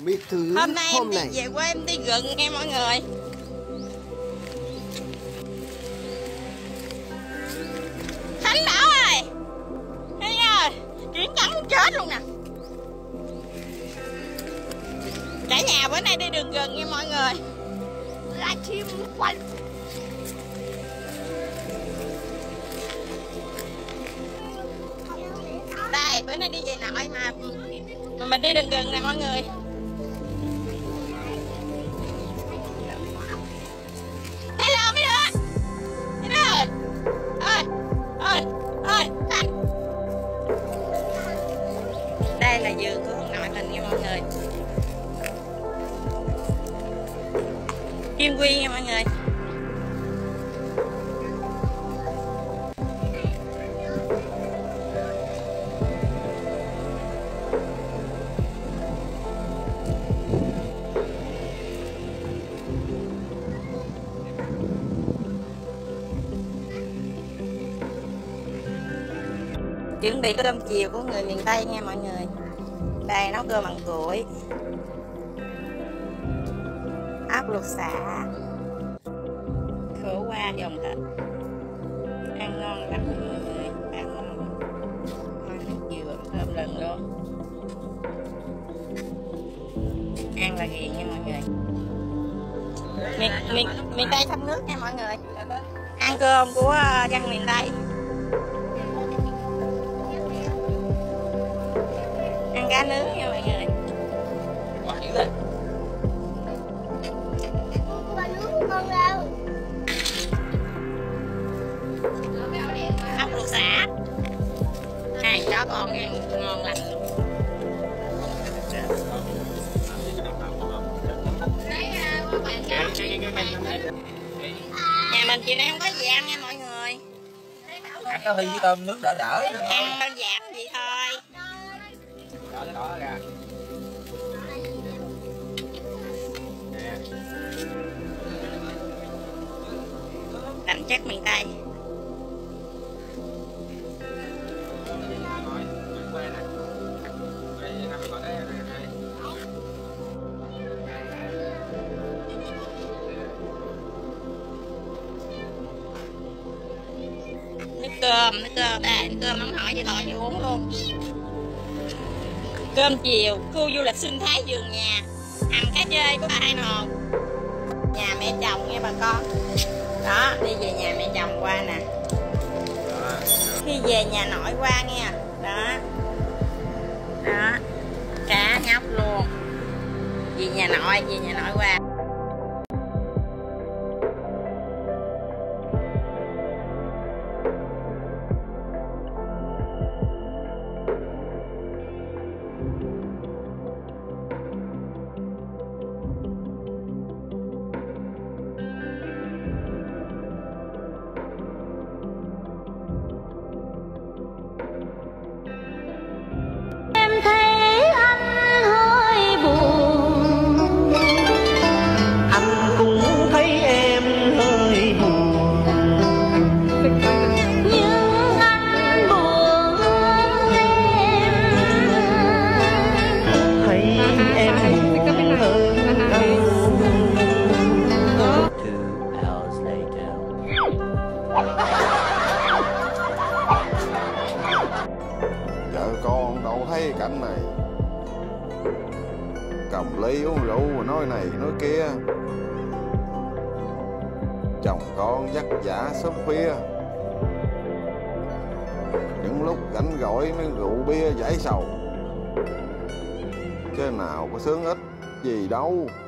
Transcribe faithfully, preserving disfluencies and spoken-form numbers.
Biệt thự Hôm nay hôm em này. đi về quê em đi rừng nghe mọi người. Khánh Bảo ơi, thấy chưa? Chuyển trắng chết luôn nè. Cả nhà bữa nay đi đường rừng nha mọi người. Livestream quanh. Đây, bữa nay đi về nội mà mà mình đi đường rừng nè mọi người. Hello mấy đứa. Mấy đứa ơi. Ơi, ơi, ơi. Đây là vườn của ông nội mình nha mọi người. Kim Quy nha mọi người. Chuẩn bị cơm chiều của người miền Tây nha mọi người. Đây nấu cơm bằng củi, ốc luộc sả, khổ qua dòng thịt, ăn ngon lắm mọi người, ăn ngon, ngon nước dừa thơm lừng luôn, ăn là ghiền nha mọi người. Miền miền miền Tây sông nước nha mọi người, ăn cơm của dân miền Tây. Ăn cá nướng nha mọi người. Quá dữ lên. Cá nướng ngon đâu. Ốc luộc sả. Hai chó con ăn ngon lành luôn. Nhà mình chiều nay không có gì ăn nha mọi người. Ăn có huy với tôm nước đỡ đỡ. Ăn đơn giản vậy thôi. Đỏ đỏ ra. Đậm chất miền Tây. Nước cơm, nước cơm đây, nước cơm nóng hổi vậy thôi cho uống luôn. Cơm chiều, khu du lịch sinh thái vườn nhà, ăn cá chê của bà Hai Hòn. Nhà mẹ chồng nha bà con. Đó, đi về nhà mẹ chồng qua nè. Khi về nhà nội qua nha. Đó. Đó. Cá nhóc luôn. Về nhà nội, về nhà nội qua. Vợ con đâu thấy cảnh này, cầm ly uống rượu nói này nói kia. Chồng con dắt dã sớm khuya, những lúc rảnh rỗi mới rượu bia giải sầu, chứ nào có sướng ích gì đâu.